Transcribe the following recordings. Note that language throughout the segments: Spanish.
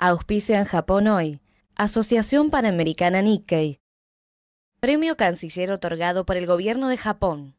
Auspician Japón Hoy, Asociación Panamericana Nikkei. Premio Canciller otorgado por el Gobierno de Japón.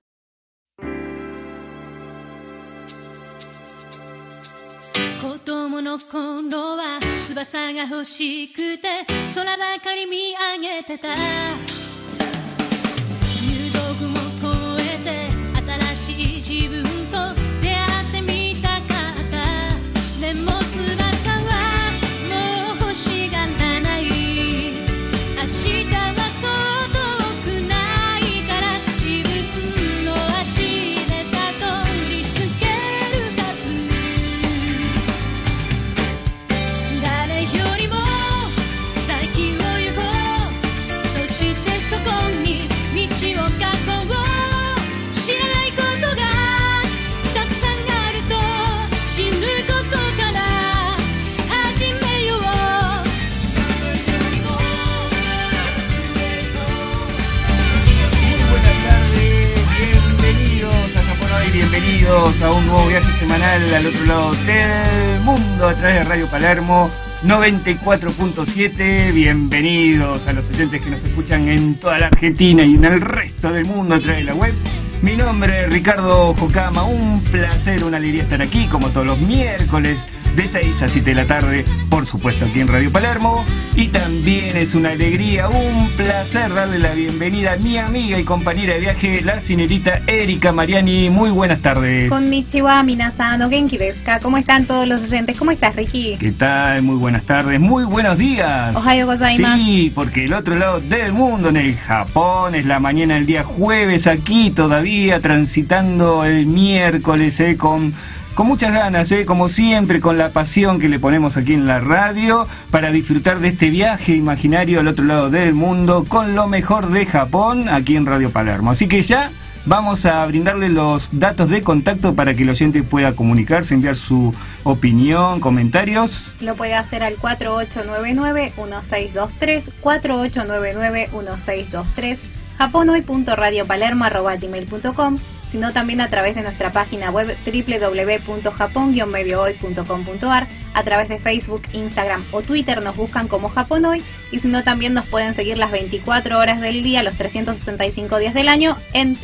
Bienvenidos a un nuevo viaje semanal al otro lado del mundo a través de Radio Palermo 94.7. Bienvenidos a los oyentes que nos escuchan en toda la Argentina y en el resto del mundo a través de la web. Mi nombre es Ricardo Jocama, un placer, una alegría estar aquí como todos los miércoles de 6 a 7 de la tarde, por supuesto aquí en Radio Palermo. Y también es una alegría, un placer darle la bienvenida a mi amiga y compañera de viaje, la señorita Erika Mariani. Muy buenas tardes. Konnichiwa, minasan, o genki desu ka. ¿Cómo están todos los oyentes? ¿Cómo estás, Ricky? ¿Qué tal? Muy buenas tardes, muy buenos días. Ohayou gozaimasu. Sí, porque el otro lado del mundo, en el Japón, es la mañana del día jueves, aquí todavía transitando el miércoles, con muchas ganas, como siempre, con la pasión que le ponemos aquí en la radio para disfrutar de este viaje imaginario al otro lado del mundo con lo mejor de Japón aquí en Radio Palermo. Así que ya vamos a brindarle los datos de contacto para que el oyente pueda comunicarse, enviar su opinión, comentarios. Lo puede hacer al 4899-1623, 4899-1623, japonhoy.radiopalermo@gmail.com, sino también a través de nuestra página web www.japon-mediohoy.com.ar, a través de Facebook, Instagram o Twitter nos buscan como Japón Hoy, y si no también nos pueden seguir las 24 horas del día, los 365 días del año en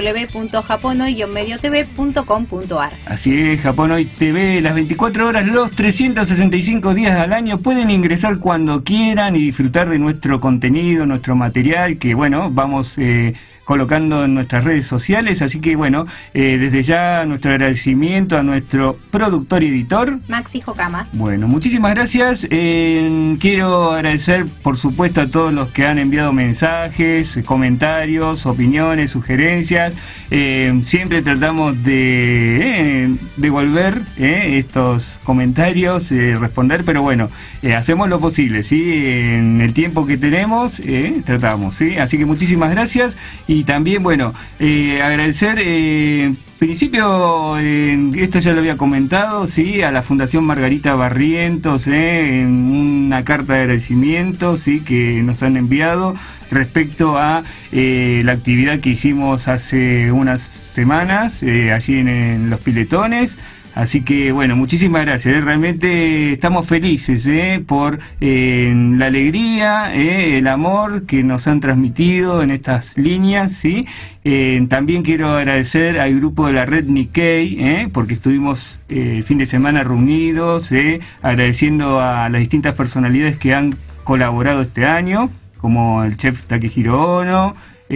www.japonhoy-mediotv.com.ar. Así es, Japón Hoy TV, las 24 horas, los 365 días al año. Pueden ingresar cuando quieran y disfrutar de nuestro contenido, nuestro material, que bueno, vamos colocando en nuestras redes sociales, así que bueno, desde ya nuestro agradecimiento a nuestro productor y editor Maxi Jocama. Bueno, muchísimas gracias. Quiero agradecer por supuesto a todos los que han enviado mensajes, comentarios, opiniones, sugerencias. Siempre tratamos de devolver estos comentarios, responder, pero bueno, hacemos lo posible, ¿sí? En el tiempo que tenemos, tratamos, ¿sí? Así que muchísimas gracias. Y también, bueno, agradecer, principio, esto ya lo había comentado, sí, a la Fundación Margarita Barrientos, en una carta de agradecimiento, sí, que nos han enviado respecto a la actividad que hicimos hace unas semanas, allí en Los Piletones. Así que bueno, muchísimas gracias, realmente estamos felices por la alegría, el amor que nos han transmitido en estas líneas, ¿sí? También quiero agradecer al grupo de la Red Nikkei, porque estuvimos el fin de semana reunidos, agradeciendo a las distintas personalidades que han colaborado este año, como el chef Takehiro Ono,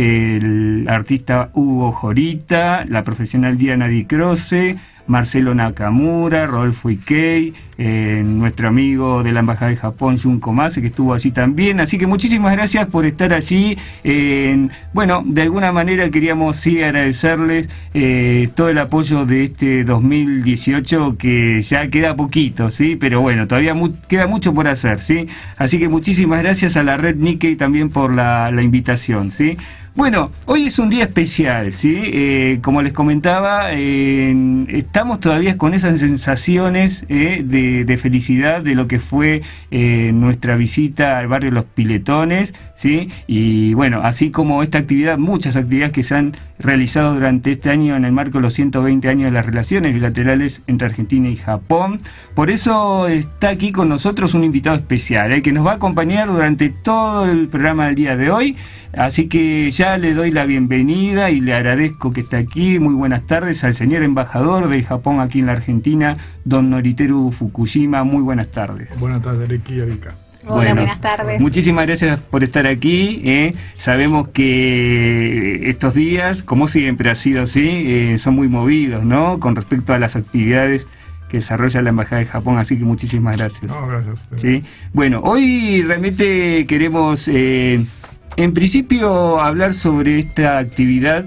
el artista Hugo Jorita, la profesional Diana Di Croce, Marcelo Nakamura, Rodolfo Ikei, nuestro amigo de la Embajada de Japón, Junko Mase, que estuvo allí también. Así que muchísimas gracias por estar allí. Bueno, de alguna manera queríamos sí agradecerles todo el apoyo de este 2018, que ya queda poquito, ¿sí? Pero bueno, todavía queda mucho por hacer, ¿sí? Así que muchísimas gracias a la Red Nikkei también por la invitación, ¿sí? Bueno, hoy es un día especial, ¿sí? Como les comentaba, estamos todavía con esas sensaciones de felicidad de lo que fue nuestra visita al barrio Los Piletones, ¿sí? Y bueno, así como esta actividad, muchas actividades que se han realizado durante este año en el marco de los 120 años de las relaciones bilaterales entre Argentina y Japón. Por eso está aquí con nosotros un invitado especial, que nos va a acompañar durante todo el programa del día de hoy. Así que ya le doy la bienvenida y le agradezco que esté aquí. Muy buenas tardes al señor embajador del Japón aquí en la Argentina, don Noriteru Fukuyama. Muy buenas tardes. Buenas tardes, Ricky y Erika. Hola, buenas tardes. Muchísimas gracias por estar aquí. Sabemos que estos días, como siempre ha sido así, son muy movidos, ¿no? Con respecto a las actividades que desarrolla la Embajada de Japón, así que muchísimas gracias. No, gracias a ustedes. ¿Sí? Bueno, hoy realmente queremos, en principio, hablar sobre esta actividad,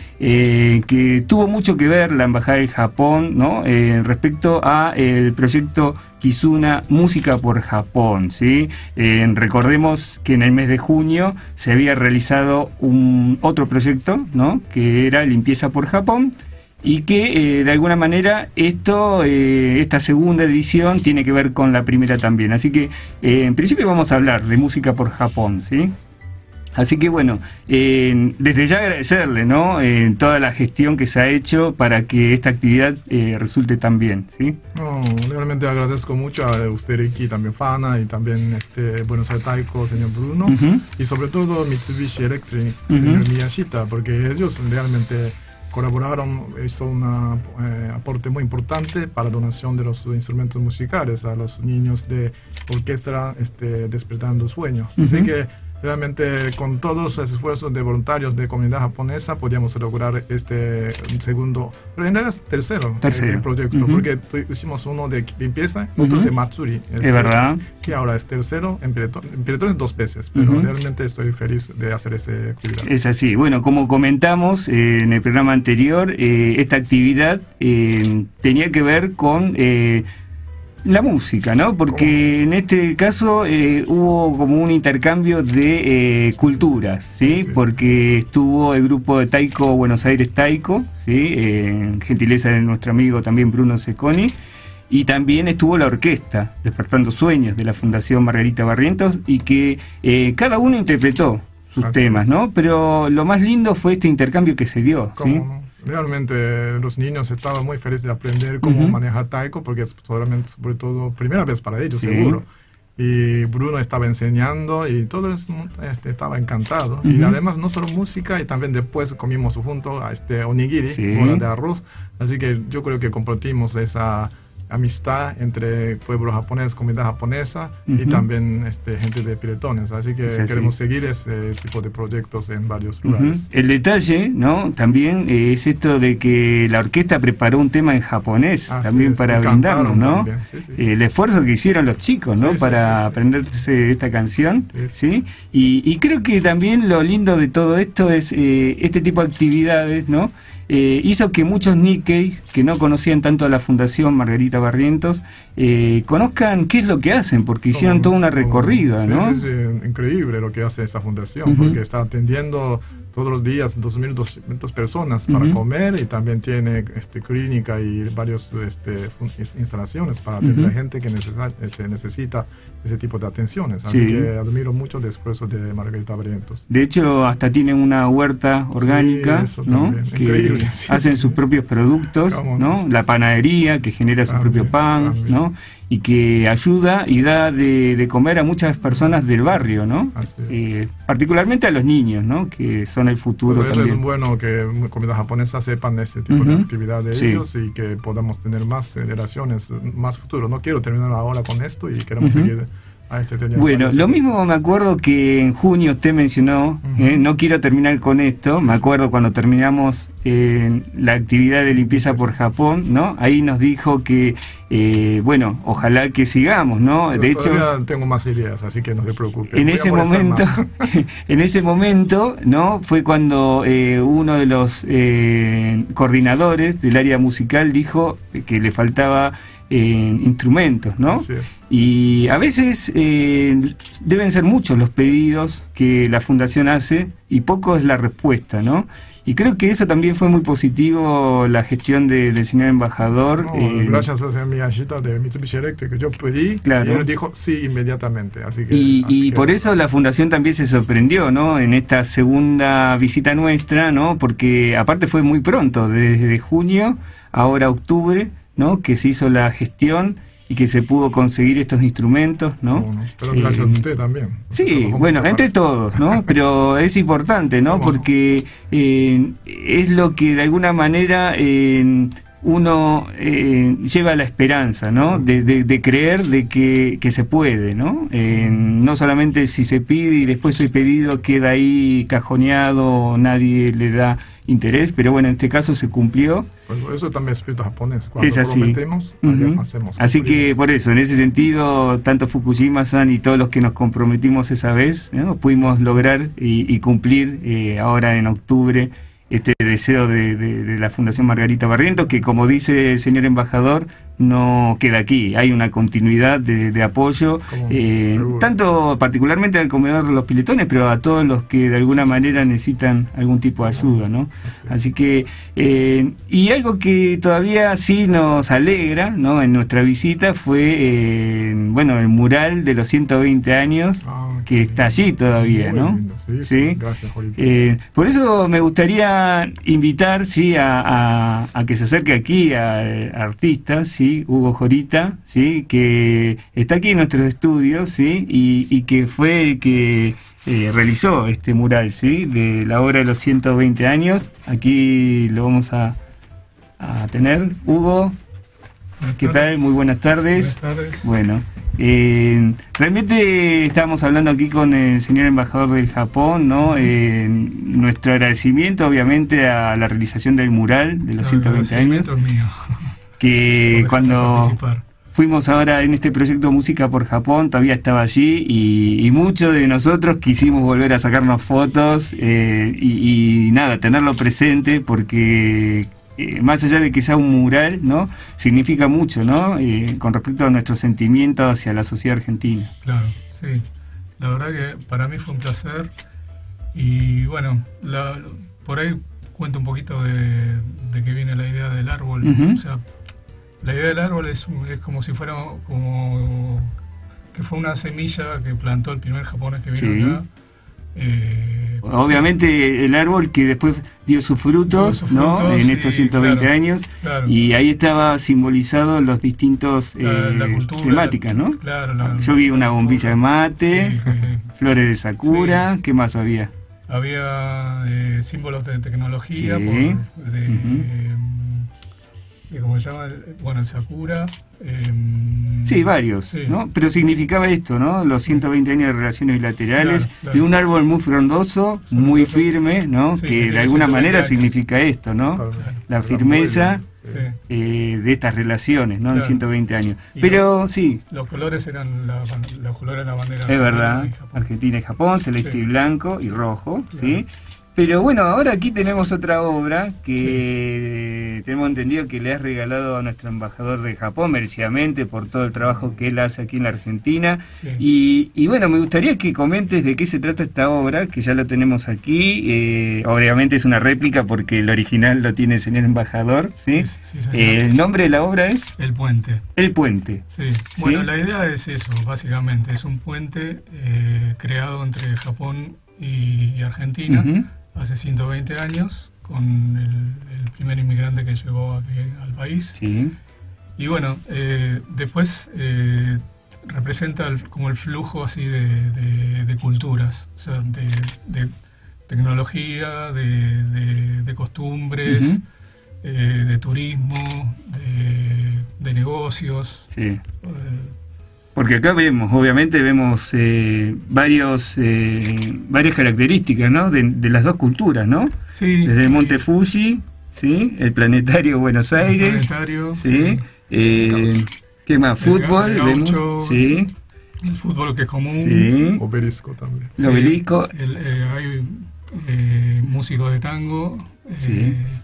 que tuvo mucho que ver la Embajada de Japón, ¿no? Respecto a el proyecto Kizuna Música por Japón, ¿sí? Recordemos que en el mes de junio se había realizado otro proyecto, ¿no? Que era Limpieza por Japón, y que de alguna manera esta segunda edición tiene que ver con la primera también. Así que en principio vamos a hablar de Música por Japón, ¿sí? Así que bueno, desde ya agradecerle, ¿no? Toda la gestión que se ha hecho para que esta actividad resulte tan bien, ¿sí? No, realmente agradezco mucho a usted, Ricky, también Fana, y también Buenos Aires Taiko, señor Bruno, y sobre todo Mitsubishi Electric, señor Miyashita, porque ellos realmente colaboraron, hizo un aporte muy importante para la donación de los instrumentos musicales a los niños de orquesta Despertando Sueños. Así que realmente con todos los esfuerzos de voluntarios de comunidad japonesa podíamos lograr segundo, pero en realidad es tercero el proyecto, porque hicimos uno de limpieza, otro de Matsuri, es verdad, que ahora es tercero en Piretones 2 veces, pero realmente estoy feliz de hacer esta actividad. Es así. Bueno, como comentamos en el programa anterior, esta actividad tenía que ver con la música, ¿no? Porque en este caso hubo como un intercambio de culturas, ¿sí? Porque estuvo el grupo de Taiko Buenos Aires Taiko, ¿sí? Gentileza de nuestro amigo también Bruno Secconi, y también estuvo la orquesta Despertando Sueños de la Fundación Margarita Barrientos, y que cada uno interpretó sus temas, ¿no? Pero lo más lindo fue este intercambio que se dio, ¿sí? Realmente los niños estaban muy felices de aprender cómo manejar taiko, porque es sobre todo primera vez para ellos, seguro. Y Bruno estaba enseñando y todo estaba encantado. Y además no solo música, y también después comimos juntos onigiri, bola de arroz. Así que yo creo que compartimos esa amistad entre pueblo japonés, comunidad japonesa, y también gente de Piretones. Así que queremos seguir ese tipo de proyectos en varios lugares. El detalle, ¿no? También es esto de que la orquesta preparó un tema en japonés también para brindarnos, ¿no? El esfuerzo que hicieron los chicos, ¿no? Para aprenderse esta canción, ¿sí? Y creo que también lo lindo de todo esto es este tipo de actividades, ¿no? Hizo que muchos Nikkei que no conocían tanto a la Fundación Margarita Barrientos conozcan qué es lo que hacen, porque hicieron toda una recorrida, ¿no? Sí, increíble lo que hace esa fundación, porque está atendiendo todos los días 2.200 personas para comer, y también tiene clínica y varias instalaciones para atender a gente que necesita ese tipo de atenciones. Así que admiro mucho el esfuerzo de Margarita Barrientos. De hecho, hasta tienen una huerta orgánica, ¿no? Que increíble, hacen sus propios productos, ¿no? La panadería que genera su propio pan, ¿no? Y que ayuda y da de comer a muchas personas del barrio, ¿no? Particularmente a los niños, ¿no? Que son el futuro también. Es bueno que comunidad japonesa sepan este tipo de actividad de ellos, y que podamos tener más generaciones, más futuro. No quiero terminar ahora con esto, y queremos seguir a bueno, lo mismo me acuerdo que en junio usted mencionó, no quiero terminar con esto, me acuerdo cuando terminamos la actividad de limpieza por Japón, ¿no? Ahí nos dijo que, bueno, ojalá que sigamos, ¿no? Pero de hecho, tengo más ideas, así que no se preocupe. En ese momento, ¿no? Fue cuando uno de los coordinadores del área musical dijo que le faltaba instrumentos, ¿no? Así es. Y a veces deben ser muchos los pedidos que la Fundación hace y poco es la respuesta, ¿no? Y creo que eso también fue muy positivo, la gestión del señor embajador. Gracias al señor Miyashita de Mitsubishi Electric, yo pedí, claro. Y él dijo sí inmediatamente. Así que, y por eso la Fundación también se sorprendió, ¿no? En esta segunda visita nuestra, ¿no? Porque aparte fue muy pronto, desde junio, ahora octubre, ¿no? Que se hizo la gestión y que se pudo conseguir estos instrumentos, ¿no? Bueno, pero gracias a usted también. Sí, bueno, entre todos, ¿no? Pero es importante, ¿no? Porque es lo que de alguna manera uno lleva la esperanza, ¿no? De creer de que se puede, ¿no? No solamente si se pide y después el pedido queda ahí cajoneado, nadie le da interés, pero bueno, en este caso se cumplió. Pues eso también es espíritu japonés. Cuando es así. Prometemos, hacemos. Así que por eso, en ese sentido, tanto Fukushima-san y todos los que nos comprometimos esa vez, ¿no? Pudimos lograr y cumplir ahora en octubre este deseo de la Fundación Margarita Barrientos, que como dice el señor embajador, no queda aquí, hay una continuidad de apoyo, tanto particularmente al comedor de los Piletones, pero a todos los que de alguna manera necesitan algún tipo de ayuda, ¿no? Así que, y algo que todavía sí nos alegra, ¿no? En nuestra visita fue, bueno, el mural de los 120 años, que está allí todavía, ¿no? Sí. Gracias, Jorito. Por eso me gustaría invitar, sí, a que se acerque aquí a artistas, ¿sí? Hugo Jorita, ¿sí? Que está aquí en nuestros estudios, ¿sí? Y que fue el que realizó este mural, ¿sí? De la obra de los 120 años. Aquí lo vamos a tener. Hugo, ¿qué tal? Muy buenas tardes. Buenas tardes. Bueno, realmente estábamos hablando aquí con el señor embajador del Japón, ¿no? Nuestro agradecimiento, obviamente, a la realización del mural de los 120 años. Mío. Que cuando fuimos ahora en este proyecto Música por Japón, todavía estaba allí y muchos de nosotros quisimos volver a sacarnos fotos y nada, tenerlo presente porque más allá de que sea un mural, ¿no? Significa mucho, ¿no? Con respecto a nuestros sentimientos hacia la sociedad argentina. Claro, sí. La verdad que para mí fue un placer y bueno, por ahí cuento un poquito de qué viene la idea del árbol. O sea, la idea del árbol es como si fuera que fue una semilla que plantó el primer japonés que vino acá. Obviamente el árbol que después dio sus frutos, ¿no? En estos 120 años, claro. Y ahí estaba simbolizado los distintos la cultura, temáticas, ¿no? Claro, yo vi una bombilla de mate, flores de sakura, ¿qué más había? Había símbolos de tecnología, ¿cómo se llama? Bueno, el sakura. Sí, varios, ¿no? Pero significaba esto, ¿no? Los 120 años de relaciones bilaterales, de un árbol muy frondoso, muy firme, ¿no? Que de alguna manera significa esto, ¿no? La firmeza de estas relaciones, ¿no? En 120 años. Pero sí. Los colores eran los colores de la bandera. Es verdad, Argentina y Japón, celeste y blanco y rojo, ¿sí? Pero bueno, ahora aquí tenemos otra obra que tenemos entendido que le has regalado a nuestro embajador de Japón, merecidamente, por todo el trabajo que él hace aquí en la Argentina. Y bueno, me gustaría que comentes de qué se trata esta obra, que ya lo tenemos aquí. Obviamente es una réplica porque el original lo tiene el señor embajador, ¿sí? El nombre de la obra es... El Puente. El Puente. Sí. Bueno, la idea es eso, básicamente. Es un puente creado entre Japón y Argentina. Hace 120 años, con el primer inmigrante que llegó aquí al país. Y bueno, después representa como el flujo así de culturas, o sea, de tecnología, de costumbres, de turismo, de negocios. Porque acá obviamente vemos varias características, ¿no? De las dos culturas, ¿no? Desde el Monte Fuji, ¿sí? El Planetario Buenos Aires, el Planetario, ¿sí? ¿Qué más? Fútbol, vemos, ¿sí? El fútbol que es común, obelisco también. El obelisco. Hay músicos de tango,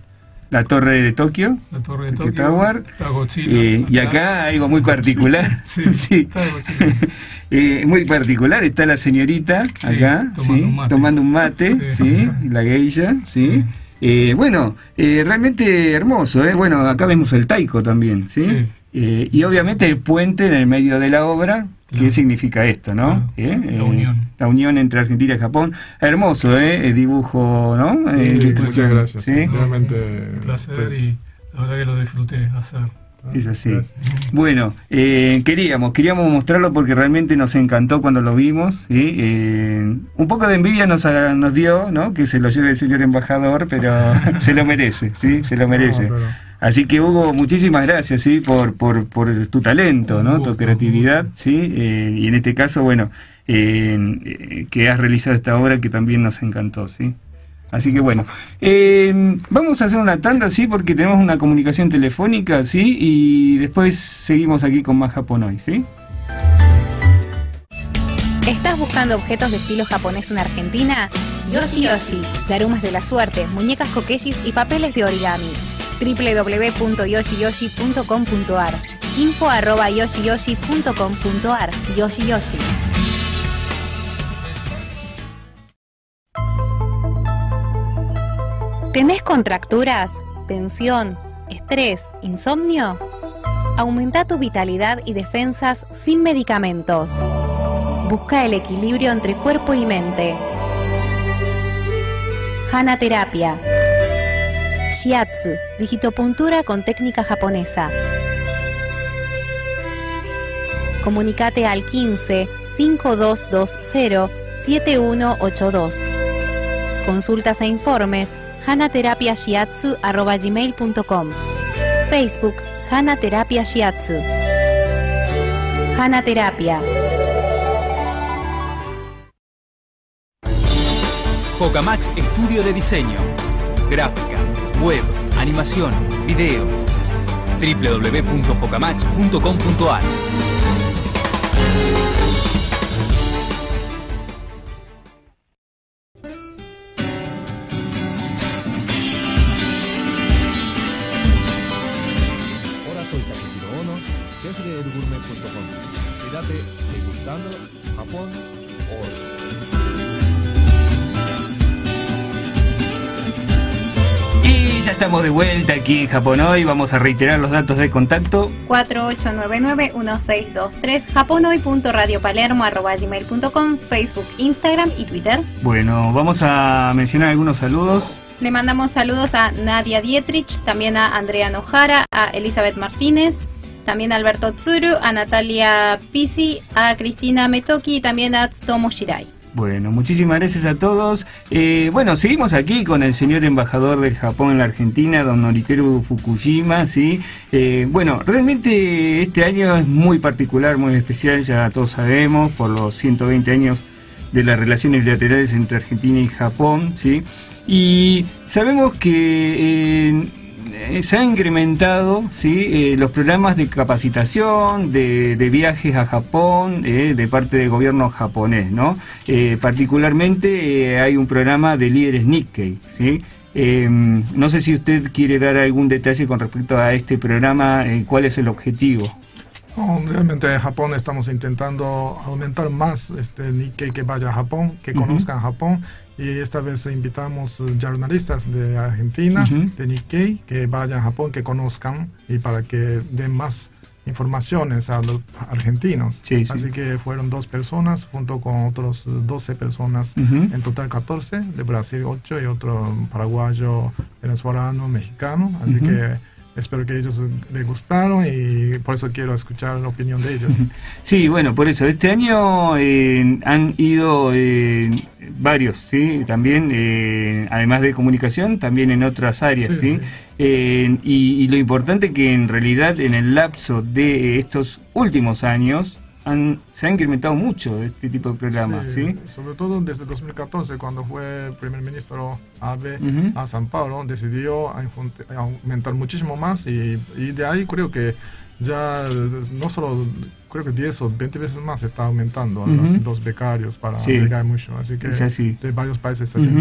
la torre de Tokio, La torre de Tokyo Tokio, Tower, está Godzilla. y acá algo muy particular, Sí, sí. está Godzilla. Muy particular, está la señorita Sí, acá, tomando un mate, Sí. la geisha, ¿sí? Bueno, realmente hermoso, Bueno, acá vemos el taiko también, ¿sí? Sí. Y obviamente el puente en el medio de la obra. Claro. ¿Qué significa esto, no? La unión. La unión entre Argentina y Japón. Hermoso, el dibujo, ¿no? Muchas gracias. ¿sí? Realmente. Un placer y la verdad que lo disfruté hacer. Es así. Gracias. Bueno, queríamos mostrarlo porque realmente nos encantó cuando lo vimos, ¿sí? Un poco de envidia nos dio, ¿no? Que se lo lleve el señor embajador, pero se lo merece, ¿sí? Se lo merece. No, pero- Así que Hugo, muchísimas gracias, ¿sí? por tu talento, ¿no? Tu creatividad, ¿sí? Y en este caso, bueno, que has realizado esta obra que también nos encantó, ¿sí? Así que bueno, vamos a hacer una tanda, ¿sí? Porque tenemos una comunicación telefónica, ¿sí? Y después seguimos aquí con más Japón hoy, ¿sí? ¿Estás buscando objetos de estilo japonés en Argentina? Yoshi Yoshi, darumas de la suerte, muñecas kokeshis y papeles de origami. www.yoshiyoshi.com.ar info@yoshiyoshi.com.ar Yoshi Yoshi. ¿Tenés contracturas, tensión, estrés, insomnio? Aumenta tu vitalidad y defensas sin medicamentos. Busca el equilibrio entre cuerpo y mente. Hana Terapia. Shiatsu, digitopuntura con técnica japonesa. Comunicate al 15 5220 7182. Consultas e informes hanaterapiashiatsu@gmail.com. Facebook Hana Terapia Shiatsu. Hana Terapia. Hokamax Estudio de Diseño, Gráfica, Web, Animación, Video. www.hokamax.com.ar. Hola, soy Takehiro Ono, chef de elgourmet.com. Quédate degustando Japón hoy. Y ya estamos de vuelta aquí en Japón hoy. Vamos a reiterar los datos de contacto. 4899-1623, japonoy.radiopalermo@gmail.com, Facebook, Instagram y Twitter. Bueno, vamos a mencionar algunos saludos. Le mandamos saludos a Nadia Dietrich, también a Andrea Nojara, a Elizabeth Martínez, también a Alberto Tsuru, a Natalia Pisi, a Cristina Metoki y también a Tsutomo Shirai. Bueno, muchísimas gracias a todos. Bueno, seguimos aquí con el señor embajador del Japón en la Argentina, don Noriteru Fukuyama, ¿sí? Bueno, realmente este año es muy particular, muy especial, ya todos sabemos, por los 120 años de las relaciones bilaterales entre Argentina y Japón, ¿sí? Y sabemos que se han incrementado, ¿sí? Los programas de capacitación, de viajes a Japón, de parte del gobierno japonés, ¿no? Particularmente hay un programa de líderes Nikkei, ¿sí? No sé si usted quiere dar algún detalle con respecto a este programa, cuál es el objetivo. No, realmente en Japón estamos intentando aumentar más Nikkei que vaya a Japón, que conozcan Japón. Y esta vez invitamos jornalistas de Argentina, de Nikkei, que vayan a Japón, que conozcan y para que den más informaciones a los argentinos. Sí, sí. Así que fueron 2 personas, junto con otros 12 personas, en total 14, de Brasil 8 y otro paraguayo, venezolano, mexicano. Así que espero que ellos les gustaron y por eso quiero escuchar la opinión de ellos. Sí, bueno, por eso, este año han ido varios, ¿sí? También, además de comunicación, también en otras áreas, ¿sí? Y lo importante que en realidad en el lapso de estos últimos años se ha incrementado mucho este tipo de programas, ¿sí? Sobre todo desde 2014, cuando fue el primer ministro Abe a San Paulo, decidió aumentar muchísimo más y de ahí creo que ya no solo, creo que 10 o 20 veces más está aumentando los becarios para llegar mucho, así que es así. de varios países está llegando.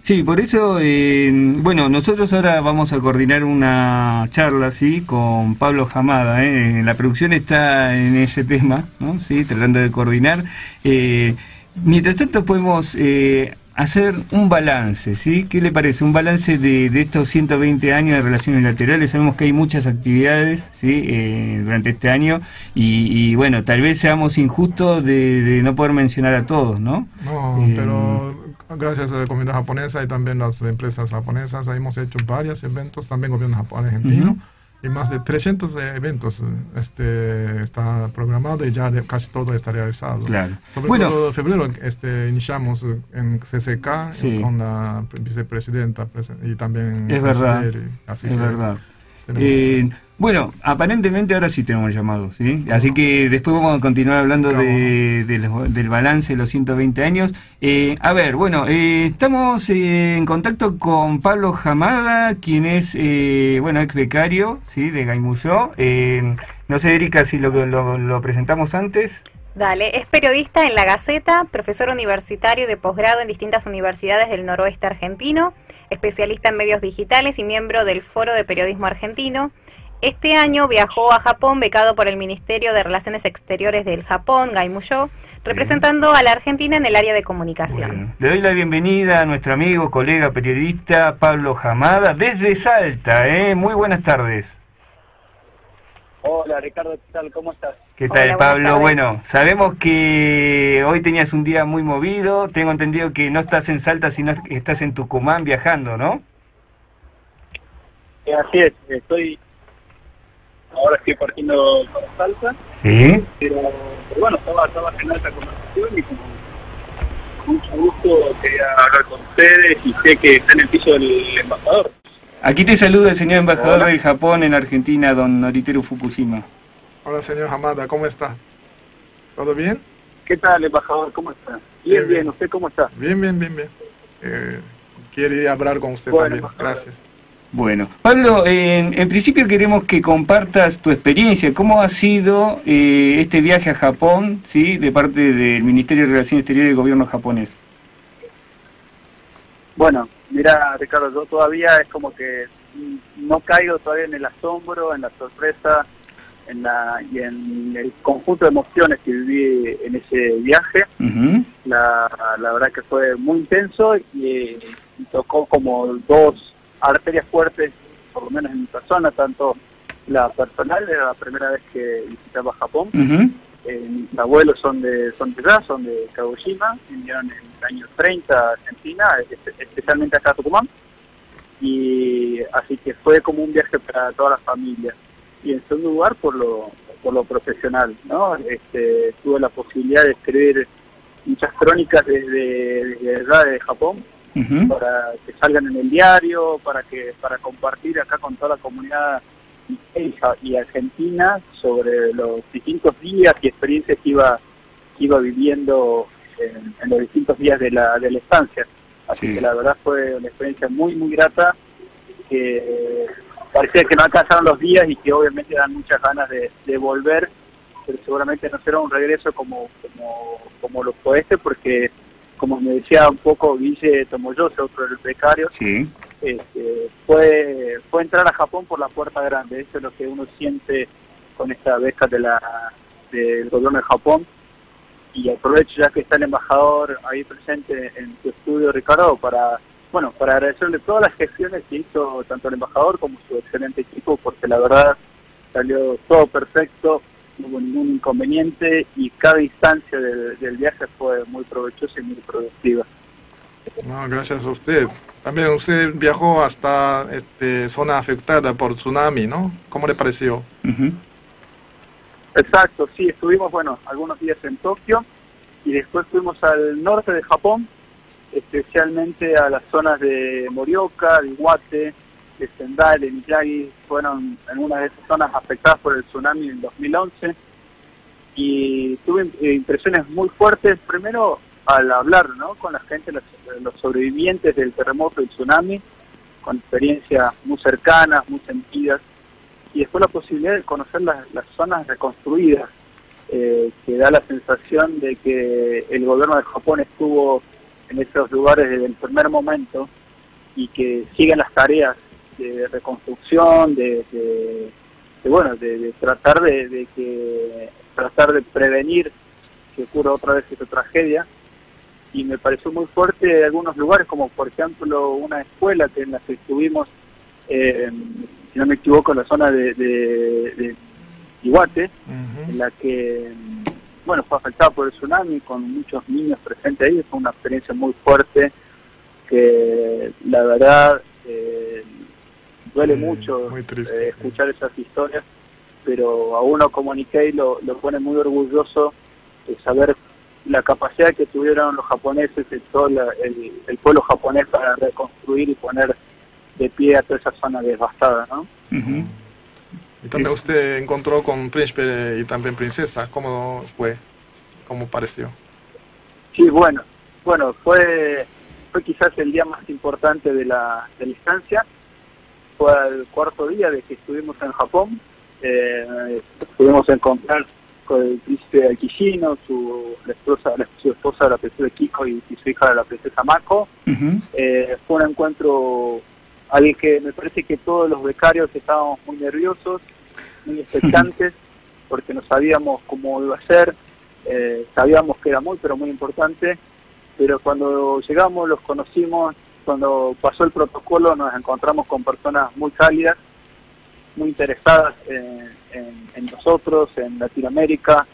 Sí, por eso, bueno, nosotros ahora vamos a coordinar una charla, ¿sí?, con Pablo Hamada, la producción está en ese tema, ¿no?, sí, tratando de coordinar. Mientras tanto podemos hacer un balance, ¿sí? ¿Qué le parece? Un balance de estos 120 años de relaciones laterales. Sabemos que hay muchas actividades, ¿sí?, durante este año y bueno, tal vez seamos injustos de no poder mencionar a todos, ¿no? No, pero gracias a la comunidad japonesa y también las empresas japonesas hemos hecho varios eventos, también gobierno argentino, y más de 300 eventos está programado y ya casi todo está realizado. Claro. Sobre Bueno, todo en febrero iniciamos en CCK, sí, con la vicepresidenta y también es verdad, así es que verdad. tenemos... Bueno, aparentemente ahora sí tenemos llamado, ¿sí? Así que después vamos a continuar hablando del balance de los 120 años. A ver, bueno, estamos en contacto con Pablo Hamada, quien es, bueno, ex becario, ¿sí?, de Gaimuyó. No sé, Erika, si lo presentamos antes. Dale, es periodista en La Gaceta, profesor universitario de posgrado en distintas universidades del noroeste argentino, especialista en medios digitales y miembro del Foro de Periodismo Argentino. Este año viajó a Japón becado por el Ministerio de Relaciones Exteriores del Japón, Gaimuyó, representando a la Argentina en el área de comunicación. Bueno, le doy la bienvenida a nuestro amigo, colega periodista Pablo Hamada desde Salta. Muy buenas tardes. Hola Ricardo, ¿qué tal? ¿Cómo estás? ¿Qué tal, Hola, Pablo? Bueno, sabemos que hoy tenías un día muy movido. Tengo entendido que no estás en Salta, sino que estás en Tucumán viajando, ¿no? Así es, ahora estoy partiendo para Salta. Sí. Pero bueno, estaba en esta conversación y con mucho gusto quería hablar con ustedes y sé que está en el piso del embajador. Aquí te saluda el señor embajador Hola. del Japón en Argentina, don Noriteru Fukushima. Hola, señor Hamada, ¿cómo está? ¿Todo bien? ¿Qué tal, embajador? ¿Cómo está? Bien. ¿Usted cómo está? Bien. Quiere hablar con usted Bueno, también, embajador. gracias. Bueno, Pablo, en principio queremos que compartas tu experiencia. ¿Cómo ha sido este viaje a Japón, sí, de parte del Ministerio de Relaciones Exteriores del gobierno japonés? Bueno, mira Ricardo, yo todavía es como que no caigo todavía en el asombro, en la sorpresa, y en el conjunto de emociones que viví en ese viaje. La verdad que fue muy intenso y tocó como dos arterias fuertes, por lo menos en mi persona, tanto la personal, era la primera vez que visitaba Japón. Mis abuelos son de Kagoshima, vinieron en el año 30 a Argentina, especialmente acá a Tucumán, y así que fue como un viaje para toda la familia. Y en segundo lugar por lo profesional, ¿no? Tuve la posibilidad de escribir muchas crónicas desde Japón, para que salgan en el diario, para compartir acá con toda la comunidad y argentina sobre los distintos días y experiencias que iba viviendo en los distintos días de la estancia. Así que la verdad fue una experiencia muy grata, que parecía que no alcanzaron los días y que obviamente dan muchas ganas de volver, pero seguramente no será un regreso como lo fue porque, como me decía un poco Guille Tomoyose, otro del becario, sí, fue entrar a Japón por la puerta grande. Eso es lo que uno siente con esta beca del gobierno de Japón. Y aprovecho ya que está el embajador ahí presente en tu estudio, Ricardo, para agradecerle todas las gestiones que hizo tanto el embajador como su excelente equipo, porque la verdad salió todo perfecto, no hubo ningún inconveniente y cada instancia del viaje fue muy provechosa y muy productiva. No, gracias a usted. También usted viajó hasta zona afectada por tsunami, ¿no? ¿Cómo le pareció? Exacto, sí, estuvimos, algunos días en Tokio y después fuimos al norte de Japón, especialmente a las zonas de Morioka, de Iwate, de Sendai, de Miyagi. Fueron en una de esas zonas afectadas por el tsunami en 2011 y tuve impresiones muy fuertes, primero al hablar, ¿no?, con la gente, los sobrevivientes del terremoto, del tsunami, con experiencias muy cercanas, muy sentidas, y después la posibilidad de conocer las zonas reconstruidas, que da la sensación de que el gobierno de Japón estuvo en esos lugares desde el primer momento, y que sigan las tareas de reconstrucción, de tratar tratar de prevenir que ocurra otra vez esta tragedia. Y me pareció muy fuerte algunos lugares, como por ejemplo una escuela en la que estuvimos, si no me equivoco, en la zona de Iguate, en la que fue afectada por el tsunami, con muchos niños presentes ahí. Fue una experiencia muy fuerte que la verdad duele mucho escuchar esas historias, pero a uno como Nikkei lo pone muy orgulloso de saber la capacidad que tuvieron los japoneses, todo el pueblo japonés, para reconstruir y poner de pie a toda esa zona devastada, ¿no? Y también usted encontró con príncipe y también princesa. ¿Cómo fue? ¿Cómo pareció? Sí, bueno, fue quizás el día más importante de la estancia. Fue el cuarto día de que estuvimos en Japón. Pudimos encontrar con el príncipe Akishino, su esposa la princesa Kiko y su hija la princesa Mako. Fue un encuentro al que me parece que todos los becarios estábamos muy nerviosos, muy expectantes, porque no sabíamos cómo iba a ser. Sabíamos que era pero muy importante, pero cuando llegamos, los conocimos, cuando pasó el protocolo nos encontramos con personas muy cálidas, muy interesadas en nosotros, en Latinoamérica.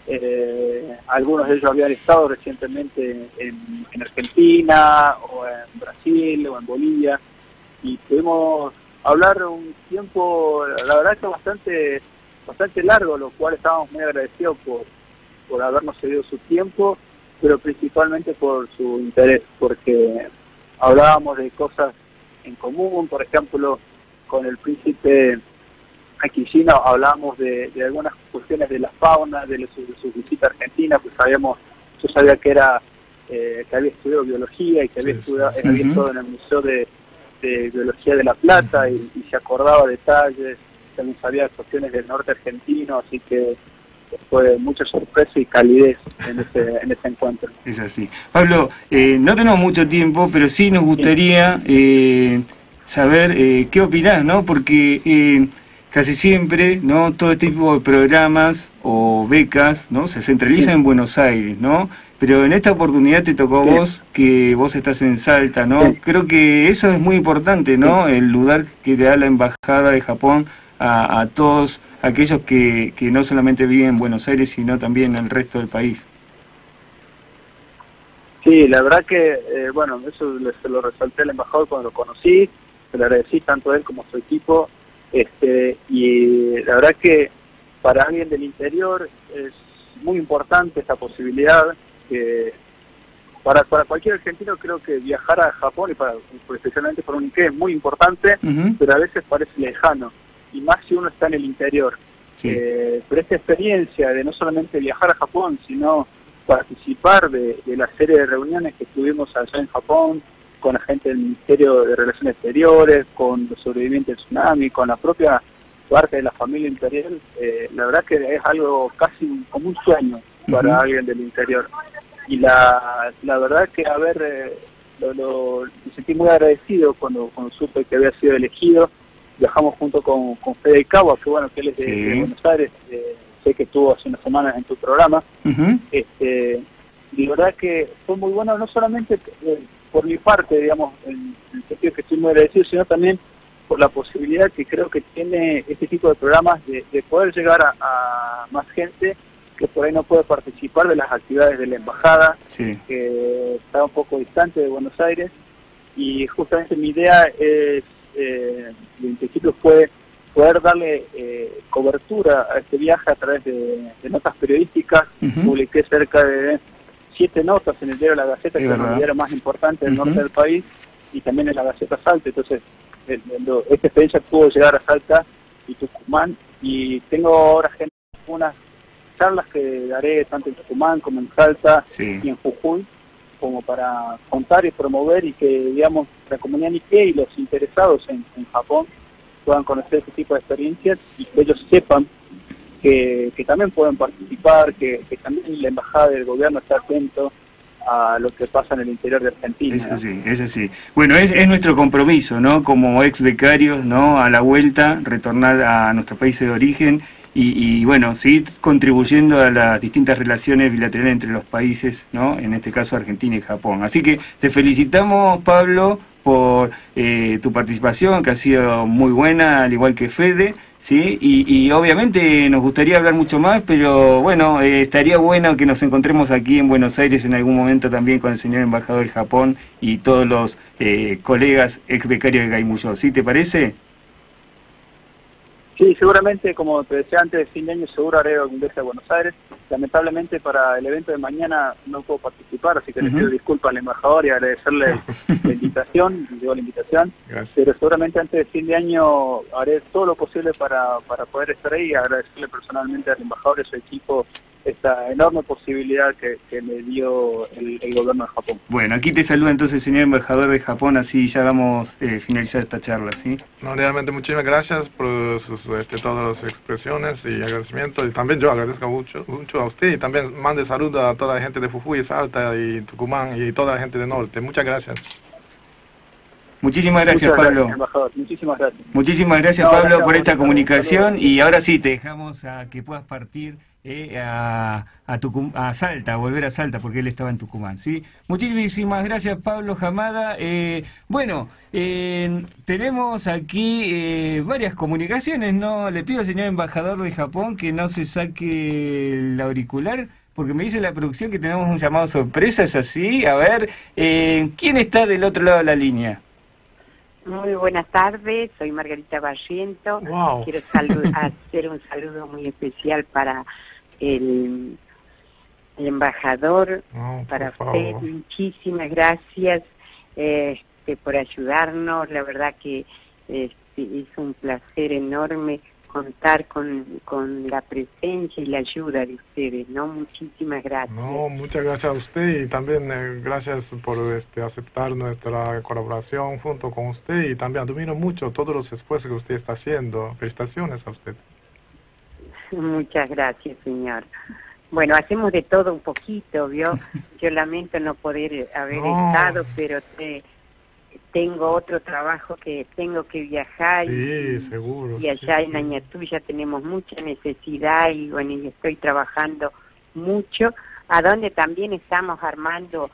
Algunos de ellos habían estado recientemente en Argentina, o en Brasil, o en Bolivia, y pudimos hablar un tiempo, la verdad que bastante largo, lo cual estábamos muy agradecidos por habernos cedido su tiempo, pero principalmente por su interés, porque hablábamos de cosas en común. Por ejemplo, con el príncipe Akishino hablábamos de algunas cuestiones de la fauna, de su visita a Argentina, pues yo sabía que había estudiado biología y que había estado en el Museo de Biología de La Plata, y se acordaba detalles, también sabía cuestiones del norte argentino, así que fue mucha sorpresa y calidez en ese encuentro. Es así. Pablo, no tenemos mucho tiempo, pero sí nos gustaría saber qué opinás, ¿no? Porque casi siempre, ¿no?, todo este tipo de programas o becas, ¿no?, se centralizan en Buenos Aires, ¿no? Pero en esta oportunidad te tocó a vos, que vos estás en Salta, ¿no? Creo que eso es muy importante, ¿no? El lugar que le da la Embajada de Japón a todos aquellos que no solamente viven en Buenos Aires, sino también en el resto del país. Sí, la verdad que, eso se lo resalté al embajador cuando lo conocí, se lo agradecí tanto a él como a su equipo, y la verdad que para alguien del interior es muy importante esta posibilidad, que para cualquier argentino creo que viajar a Japón, y especialmente para un Nikkei, es muy importante, pero a veces parece lejano, y más si uno está en el interior. Sí. Pero esta experiencia de no solamente viajar a Japón, sino participar de la serie de reuniones que tuvimos allá en Japón, con la gente del Ministerio de Relaciones Exteriores, con los sobrevivientes del tsunami, con la propia parte de la familia imperial, la verdad que es algo casi como un sueño para alguien del interior. Y la verdad que me sentí muy agradecido cuando supe que había sido elegido. Viajamos junto con Fede Cabo, que él es de Buenos Aires, sé que estuvo hace unas semanas en tu programa. Y la verdad que fue muy bueno, no solamente por mi parte, digamos, en el sentido que estoy muy agradecido, sino también por la posibilidad que creo que tiene este tipo de programas de poder llegar a más gente que por ahí no puede participar de las actividades de la embajada, que está un poco distante de Buenos Aires. Y justamente mi idea es, en principio, fue poder darle cobertura a este viaje a través de notas periodísticas. Publiqué cerca de 7 notas en el diario La Gaceta, que es el diario más importante del norte del país, y también en la Gaceta Salta. Entonces, esta experiencia pudo llegar a Salta y Tucumán, y tengo ahora unas charlas que daré tanto en Tucumán como en Salta y en Jujuy, como para contar y promover, y que, digamos, la comunidad Nikkei y los interesados en Japón puedan conocer este tipo de experiencias, y que ellos sepan que también pueden participar, que también la embajada del gobierno está atento a lo que pasa en el interior de Argentina. Eso sí, eso sí. Bueno, es nuestro compromiso, ¿no? Como ex becarios, ¿no? A la vuelta, retornar a nuestro país de origen y bueno, seguir contribuyendo a las distintas relaciones bilaterales entre los países, ¿no? En este caso Argentina y Japón. Así que te felicitamos, Pablo, por tu participación, que ha sido muy buena, al igual que Fede. Sí, y obviamente nos gustaría hablar mucho más, pero bueno, estaría bueno que nos encontremos aquí en Buenos Aires en algún momento también con el señor embajador del Japón y todos los colegas ex becarios de Gaimuyo. ¿Sí te parece? Sí, seguramente, como te decía antes, de fin de año seguro haré algún viaje a Buenos Aires. Lamentablemente para el evento de mañana no puedo participar, así que le pido disculpas al embajador y agradecerle la invitación, llegó la invitación. Gracias. Pero seguramente antes de fin de año haré todo lo posible para poder estar ahí y agradecerle personalmente al embajador y a su equipo esta enorme posibilidad que me dio el gobierno de Japón. Bueno, aquí te saluda entonces el señor embajador de Japón, así ya vamos a finalizar esta charla, ¿sí? No, realmente muchísimas gracias por sus, todas las expresiones y agradecimientos. Y también yo agradezco mucho a usted y también mande saludos a toda la gente de Jujuy, Salta y Tucumán y toda la gente del norte. Muchas gracias. Muchísimas gracias, Pablo. Gracias, embajador. Muchísimas gracias. Muchísimas gracias, Pablo, por esta comunicación. Y ahora sí, te dejamos a que puedas partir a Salta, a volver a Salta, porque él estaba en Tucumán, ¿sí? Muchísimas gracias, Pablo Hamada. Bueno, tenemos aquí varias comunicaciones, ¿no? Le pido al señor embajador de Japón que no se saque el auricular, porque me dice la producción que tenemos un llamado sorpresa, ¿es así? A ver, ¿quién está del otro lado de la línea? Muy buenas tardes, soy Margarita Barriento. Wow. Quiero hacer un saludo muy especial para el embajador, para usted. Muchísimas gracias por ayudarnos. La verdad que es un placer enorme contar con la presencia y la ayuda de ustedes, ¿no? Muchísimas gracias. No, muchas gracias a usted y también gracias por aceptar nuestra colaboración junto con usted y también admiro mucho todos los esfuerzos que usted está haciendo. Felicitaciones a usted. Muchas gracias, señor. Bueno, hacemos de todo un poquito, ¿vio? Yo lamento no poder haber estado, pero tengo otro trabajo que tengo que viajar. Sí, seguro. Y allá en Añatuya tenemos mucha necesidad y bueno, y estoy trabajando mucho, a donde también estamos armando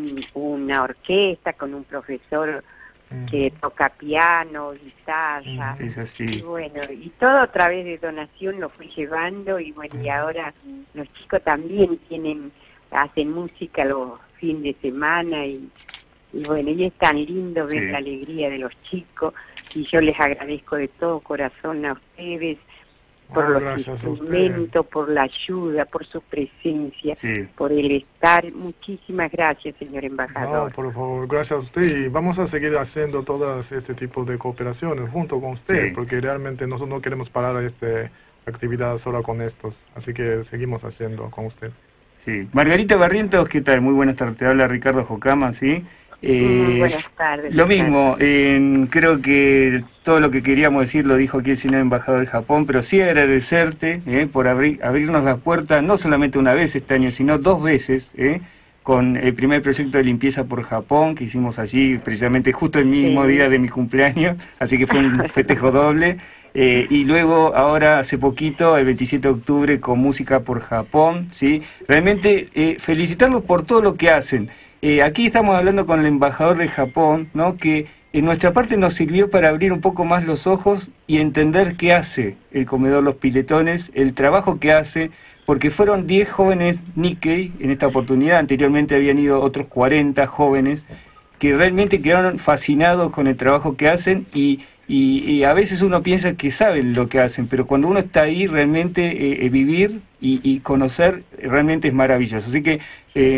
una orquesta con un profesor que toca piano, guitarra, es así. Y bueno, y todo a través de donación lo fui llevando y bueno, y ahora los chicos también hacen música los fines de semana y bueno, y es tan lindo ver la alegría de los chicos y yo les agradezco de todo corazón a ustedes por los instrumentos, por la ayuda, por su presencia, por el estar. Muchísimas gracias, señor embajador. No, por favor, gracias a usted y vamos a seguir haciendo todas este tipo de cooperaciones junto con usted, porque realmente nosotros no queremos parar esta actividad solo con estos, así que seguimos haciendo con usted. Sí. Margarita Barrientos, ¿qué tal? Muy buenas tardes, te habla Ricardo Jocama, ¿sí? Buenas tardes. Lo mismo, creo que todo lo que queríamos decir lo dijo aquí el señor embajador de Japón, pero sí agradecerte por abrirnos las puertas, no solamente una vez este año, sino 2 veces, con el primer proyecto de limpieza por Japón, que hicimos allí precisamente justo el mismo día de mi cumpleaños, así que fue un festejo doble. Y luego, ahora, hace poquito, el 27 de octubre, con Música por Japón, ¿sí? Realmente felicitarlos por todo lo que hacen. Aquí estamos hablando con el embajador de Japón, ¿no? Que en nuestra parte nos sirvió para abrir un poco más los ojos y entender qué hace el comedor Los Piletones, el trabajo que hace, porque fueron 10 jóvenes Nikkei en esta oportunidad, anteriormente habían ido otros 40 jóvenes, que realmente quedaron fascinados con el trabajo que hacen y a veces uno piensa que saben lo que hacen, pero cuando uno está ahí realmente vivir y conocer realmente es maravilloso. Así que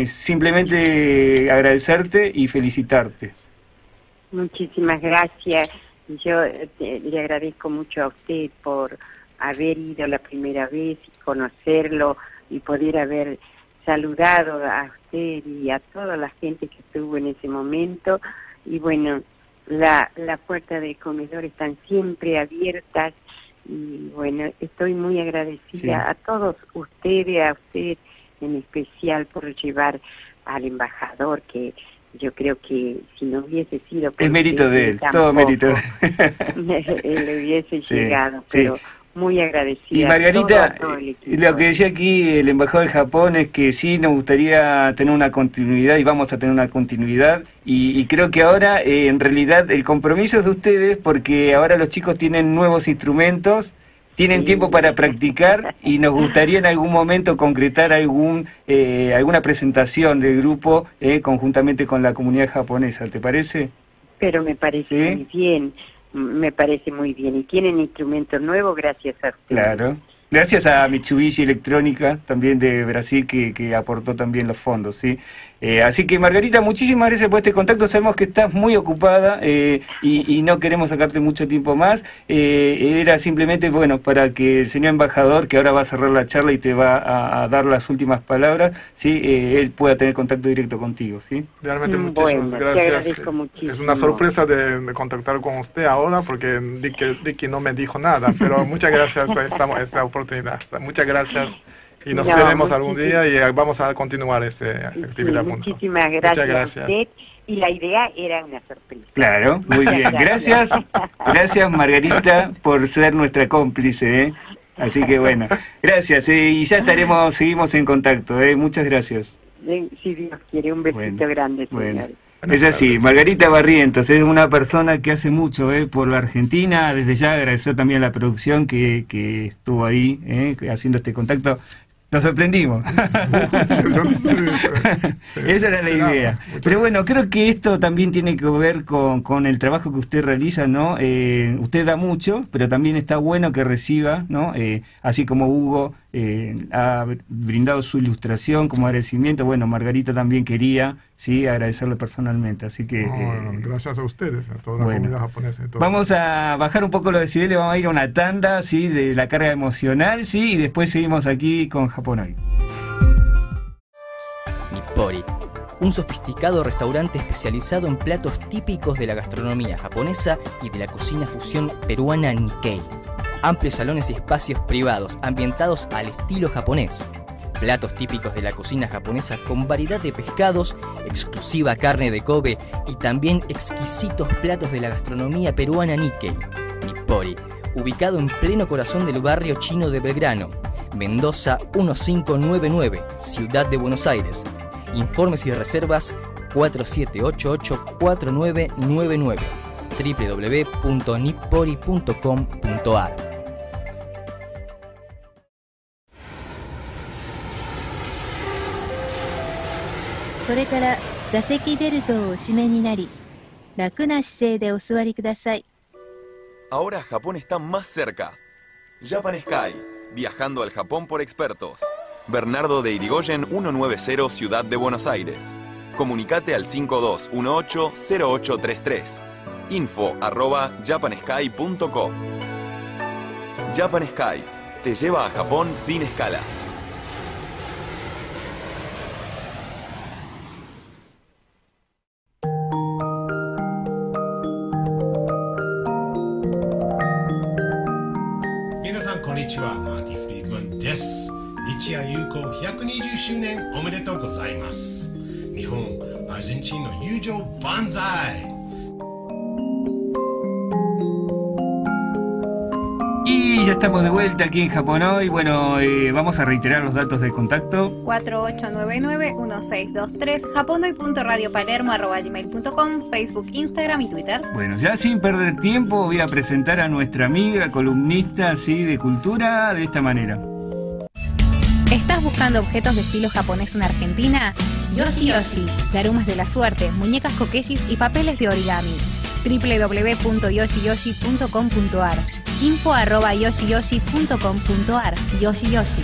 simplemente agradecerte y felicitarte. Muchísimas gracias. Yo le agradezco mucho a usted por haber ido la primera vez y conocerlo y poder haber saludado a usted y a toda la gente que estuvo en ese momento. Y bueno, la puerta del comedor están siempre abiertas y bueno, estoy muy agradecida a todos ustedes, a usted en especial por llevar al embajador, que yo creo que si no hubiese sido... Es mérito de él, tampoco, todo mérito de él hubiese sí, llegado, pero... Sí. Muy agradecida. Y Margarita, todo el equipo. lo que decía aquí el embajador de Japón es que sí nos gustaría tener una continuidad y vamos a tener una continuidad y creo que ahora en realidad el compromiso es de ustedes porque ahora los chicos tienen nuevos instrumentos, tienen tiempo para practicar y nos gustaría en algún momento concretar alguna presentación del grupo conjuntamente con la comunidad japonesa, ¿te parece? Pero me parece muy bien. Me parece muy bien. Y tienen instrumentos nuevos gracias a ustedes. Claro. Gracias a Mitsubishi Electrónica, también de Brasil, que aportó también los fondos, ¿sí? Así que, Margarita, muchísimas gracias por este contacto. Sabemos que estás muy ocupada y no queremos sacarte mucho tiempo más. Era simplemente, bueno, para que el señor embajador, que ahora va a cerrar la charla y te va a dar las últimas palabras, ¿sí? Él pueda tener contacto directo contigo, ¿sí? Realmente muchísimas gracias. Te agradezco muchísimo. Es una sorpresa de contactar con usted ahora, porque Ricky no me dijo nada, pero muchas gracias a esta oportunidad. Muchas gracias. Y nos veremos algún día y vamos a continuar esta actividad. Muchísimas gracias. Muchas gracias. A usted, y la idea era una sorpresa. Claro, muy bien. Gracias, Margarita, por ser nuestra cómplice. Así que bueno, gracias. Y ya seguimos en contacto. Muchas gracias. Si Dios quiere, un besito grande, señor. Bueno. Es así, Margarita Barrientos es una persona que hace mucho por la Argentina. Desde ya agradecer también a la producción que estuvo ahí haciendo este contacto. Nos sorprendimos. Esa era la idea. Pero bueno, creo que esto también tiene que ver con el trabajo que usted realiza, ¿no? Usted da mucho, pero también está bueno que reciba, ¿no? Así como Hugo ha brindado su ilustración como agradecimiento. Bueno, Margarita también quería, sí, agradecerle personalmente. Así que gracias a ustedes, a toda la comunidad japonesa. Vamos a bajar un poco los decibeles, vamos a ir a una tanda, sí, de la carga emocional, sí, y después seguimos aquí con Japón Hoy. Nippori, un sofisticado restaurante especializado en platos típicos de la gastronomía japonesa y de la cocina fusión peruana Nikkei. Amplios salones y espacios privados ambientados al estilo japonés. Platos típicos de la cocina japonesa con variedad de pescados, exclusiva carne de Kobe y también exquisitos platos de la gastronomía peruana Nikkei. Nippori, ubicado en pleno corazón del barrio chino de Belgrano, Mendoza 1599, Ciudad de Buenos Aires. Informes y reservas 4788-4999 www.nippori.com.ar. それから座席ベルトをお締めになり、楽な姿勢でお座りください。 Ahora Japón está más cerca. Japan Sky, viajando al Japón por expertos. Bernardo de Irigoyen 190, Ciudad de Buenos Aires. Comunicate al 5218-0833. info@japansky.co. Japan Sky te lleva a Japón sin escalas. Minasan konnichiwa, Marty Friedman です。日夜友好120周年おめでとうございます。日本、アルゼンチンの友情万歳。 Y ya estamos de vuelta aquí en Japón Hoy. Bueno, vamos a reiterar los datos de contacto. 4899-1623, japonhoy.radiopalermo@gmail.com, Facebook, Instagram y Twitter. Bueno, ya sin perder tiempo voy a presentar a nuestra amiga columnista así de cultura de esta manera. ¿Estás buscando objetos de estilo japonés en Argentina? Yoshi Yoshi, garumas de la suerte, muñecas kokeshis y papeles de origami. www.yoshiyoshi.com.ar, info@yoshiyoshi.com.ar. Yoshi Yoshi.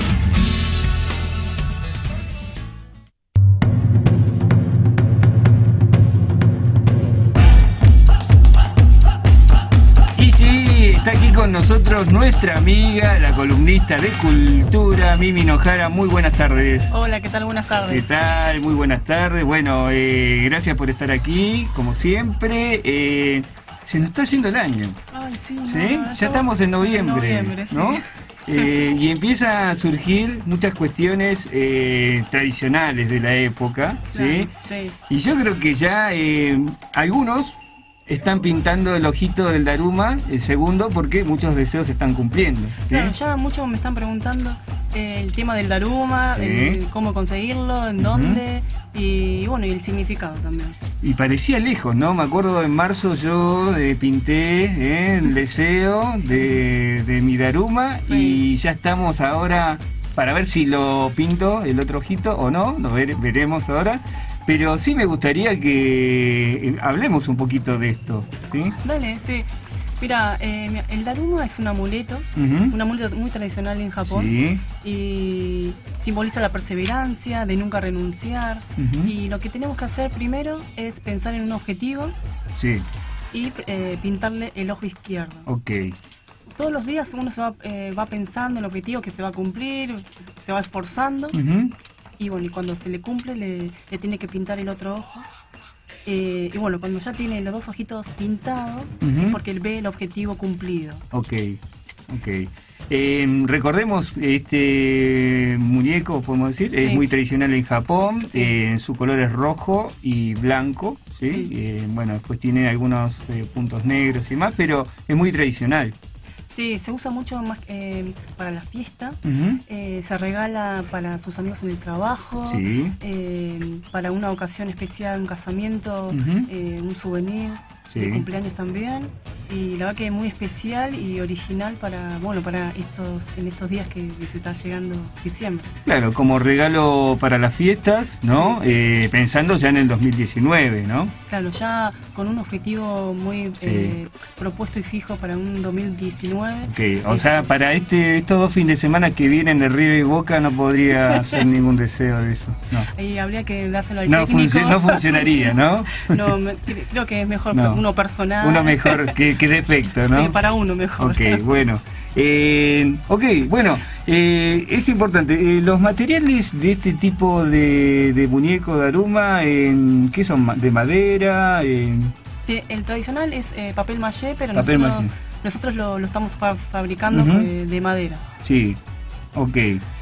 Y sí, está aquí con nosotros nuestra amiga, la columnista de cultura, Mimi Nojara. Muy buenas tardes. Hola, ¿qué tal? Buenas tardes. ¿Qué tal? Muy buenas tardes. Bueno, gracias por estar aquí, como siempre. Se nos está yendo el año. Ay, sí. ¿Sí? Ya estamos en noviembre, sí. ¿no? y empieza a surgir muchas cuestiones tradicionales de la época, ¿sí? Sí. Y yo creo que ya algunos están pintando el ojito del Daruma, el segundo, porque muchos deseos se están cumpliendo, ¿sí? Claro, ya muchos me están preguntando el tema del Daruma, Sí. cómo conseguirlo, en dónde, y bueno, y el significado también. Y parecía lejos, ¿no? Me acuerdo en marzo yo pinté el deseo de mi Daruma, y ya estamos ahora para ver si lo pinto el otro ojito o no, veremos ahora. Pero sí me gustaría que hablemos un poquito de esto, ¿sí? Dale, sí. Mira, el Daruma es un amuleto muy tradicional en Japón, Sí. y simboliza la perseverancia, de nunca renunciar. Y lo que tenemos que hacer primero es pensar en un objetivo Sí, y pintarle el ojo izquierdo. ok. Todos los días uno se va pensando en el objetivo que se va a cumplir, se va esforzando. Y bueno, y cuando se le cumple le tiene que pintar el otro ojo. Y bueno, cuando ya tiene los dos ojitos pintados, es porque él ve el objetivo cumplido. Ok. Recordemos, este muñeco, podemos decir, Sí. es muy tradicional en Japón, Sí. su color es rojo y blanco, ¿sí? Bueno, después tiene algunos puntos negros y más, pero es muy tradicional. Sí, se usa mucho más para la fiesta. Se regala para sus amigos en el trabajo, Sí. para una ocasión especial, un casamiento, un souvenir de cumpleaños también. Y la verdad que es muy especial y original para en estos días que se está llegando diciembre. Claro, como regalo para las fiestas, ¿no? Pensando ya en el 2019, ¿no? Claro, ya con un objetivo muy propuesto y fijo para un 2019. Ok, o sea, para estos 2 fines de semana que vienen de River y Boca no podría hacer ningún deseo de eso. No. Ahí habría que dárselo al No, técnico. no funcionaría, ¿no? No, creo que es mejor uno personal. Uno mejor que defecto, ¿no? Sí, para uno mejor. Ok, bueno. Es importante. Los materiales de este tipo de muñeco Daruma, ¿qué son? ¿De madera? Sí, el tradicional es papel maché, pero Papel nosotros lo estamos fabricando de madera. Sí, ok.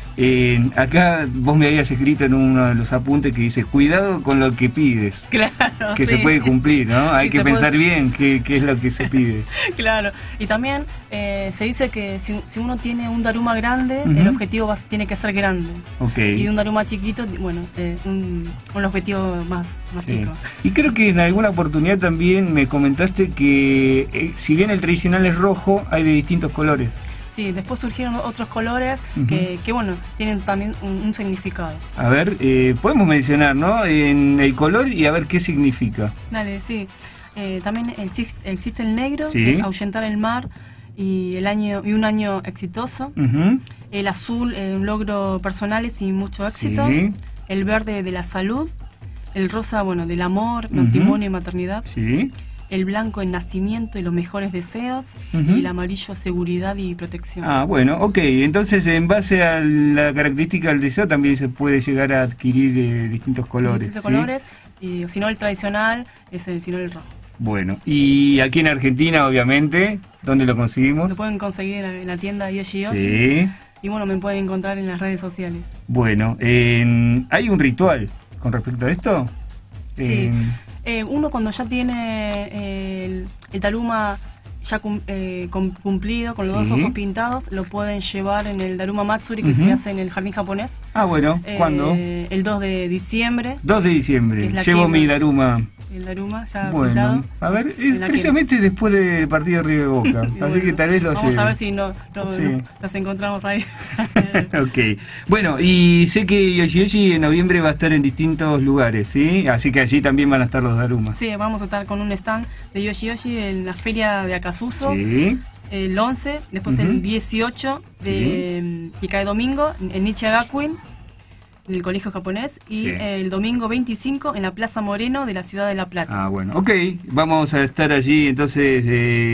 Acá vos me habías escrito en uno de los apuntes que dice, cuidado con lo que pides. Claro, que sí. se puede cumplir, ¿no? Hay que pensar bien qué es lo que se pide. Claro, y también se dice que si uno tiene un Daruma grande, el objetivo tiene que ser grande. Ok. Y de un Daruma chiquito, bueno, un objetivo más chico. Y creo que en alguna oportunidad también me comentaste que si bien el tradicional es rojo, hay de distintos colores. Sí, después surgieron otros colores que bueno, tienen también un significado. A ver, podemos mencionar, ¿no? En el color y a ver qué significa. Dale, sí. También existe el negro, Sí. que es ahuyentar el mar y un año exitoso. El azul, un logro personales y mucho éxito. Sí. El verde de la salud. El rosa, bueno, del amor, matrimonio y maternidad. Sí. El blanco, el nacimiento y los mejores deseos. Y el amarillo, seguridad y protección. Ah, bueno, ok. Entonces, en base a la característica del deseo, también se puede llegar a adquirir distintos colores. Distintos ¿sí? colores. Y si no, el tradicional es el rojo. Bueno, y aquí en Argentina, obviamente, ¿dónde lo conseguimos? Lo pueden conseguir en la tienda Yoshi Yoshi. Sí. Y bueno, me pueden encontrar en las redes sociales. Bueno, ¿hay un ritual con respecto a esto? Sí. Uno cuando ya tiene el Daruma ya cumplido, con los dos ojos pintados, lo pueden llevar en el Daruma Matsuri que se hace en el jardín japonés. Ah, bueno, ¿cuándo? El 2 de diciembre. 2 de diciembre, Es la llevo quema. mi Daruma. El Daruma ya Bueno, pintado. a ver, En la precisamente después del partido de River Boca, así bueno, que tal vez lo vamos lleve. a ver si Sí. nos encontramos ahí. Ok, bueno, y sé que Yoshi Yoshi en noviembre va a estar en distintos lugares, ¿sí? Así que allí también van a estar los Darumas. Sí, vamos a estar con un stand de Yoshi Yoshi en la feria de Akasuso. Sí. El 11, después el 18 que cae domingo en Nichigakuin, en el colegio japonés, y el domingo 25 en la Plaza Moreno de la ciudad de La Plata. Ah, bueno, ok, vamos a estar allí entonces,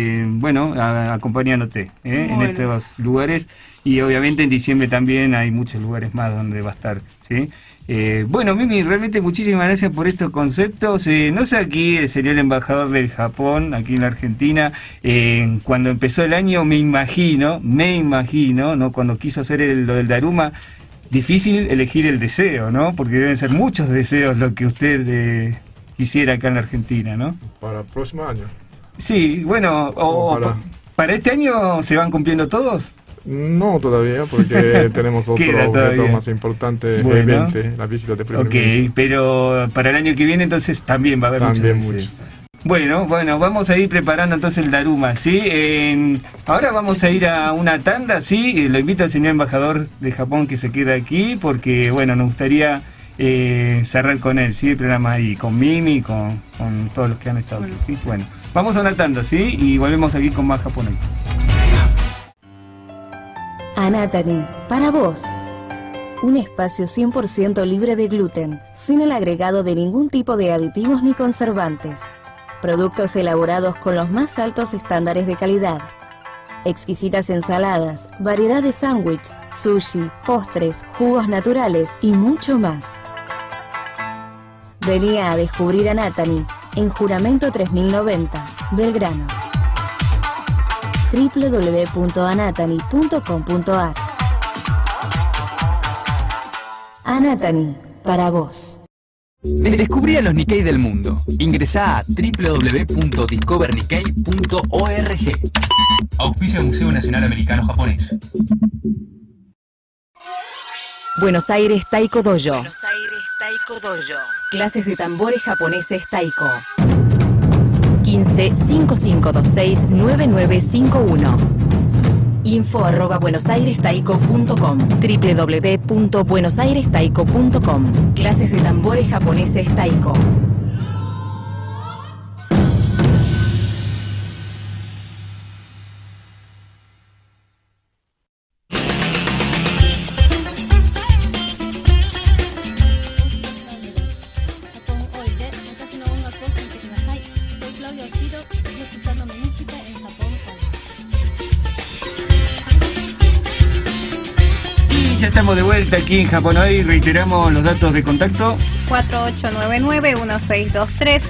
acompañándote en estos lugares, y obviamente en diciembre también hay muchos lugares más donde va a estar, ¿sí? Bueno, Mimi, realmente muchísimas gracias por estos conceptos. No sé aquí el señor embajador del Japón, aquí en la Argentina, cuando empezó el año, me imagino, ¿no? Cuando quiso hacer lo del Daruma, difícil elegir el deseo, ¿no? Porque deben ser muchos deseos lo que usted quisiera acá en la Argentina, ¿no? Para el próximo año. Sí, bueno, ¿para este año se van cumpliendo todos? No todavía, porque tenemos otro objeto más importante, bueno, G20, la visita de primer ministro. Pero para el año que viene entonces también va a haber muchos. Bueno, vamos a ir preparando entonces el Daruma, ¿sí? Ahora vamos a ir a una tanda, ¿sí? Lo invito al señor embajador de Japón que se quede aquí, porque, bueno, nos gustaría cerrar con él, ¿sí? El programa ahí, con Mimi, con todos los que han estado aquí, ¿sí? Bueno, vamos a una tanda, ¿sí? Y volvemos aquí con más japonés. Anatani, para vos. Un espacio 100% libre de gluten, sin el agregado de ningún tipo de aditivos ni conservantes. Productos elaborados con los más altos estándares de calidad. Exquisitas ensaladas, variedad de sándwiches, sushi, postres, jugos naturales y mucho más. Venía a descubrir Anatani en Juramento 3090, Belgrano. www.anatani.com.ar. Anatani, para vos. Descubrí a los Nikkei del mundo. Ingresá a www.discovernikkei.org. Auspicia Museo Nacional Americano Japonés. Buenos Aires Taiko Dojo. Buenos Aires Taiko Dojo. Clases de tambores japoneses Taiko. 15 5526 9951. info@buenosairestaiko.com. www.buenosairestaiko.com. Clases de tambores japoneses Taiko. Ya estamos de vuelta aquí en Japón Hoy. Reiteramos los datos de contacto: 4899-1623,